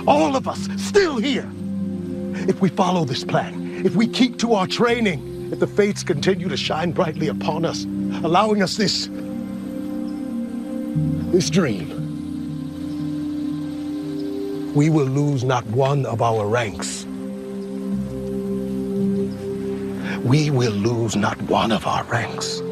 all of us still here. If we follow this plan, if we keep to our training, if the fates continue to shine brightly upon us, allowing us this dream, we will lose not one of our ranks. We will lose not one of our ranks.